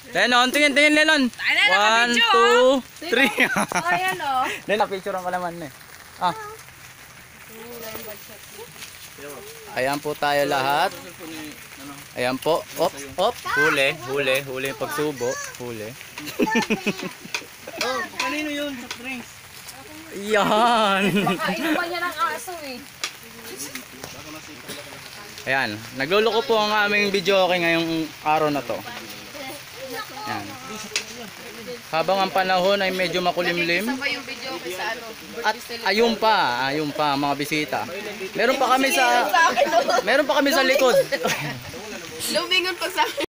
Lennon, tingin Lennon. 1, 2, 3. Ayan o. Lennon, picturean ka naman eh. Ah. Ayan po tayo lahat. Ayan po. Op, op. Huli yung pagsubo. Huli. Oh, kanino yun sa drinks? Yan. Kain pa niya ng aso eh. Ayan, nagluloko po ang aming video okay ngayong araw na to. Ayan. Habang ang panahon ay medyo makulimlim. Isa pa yung video ko sa ano. At ayun pa mga bisita. Meron pa kami sa likod. Lumingon pa sa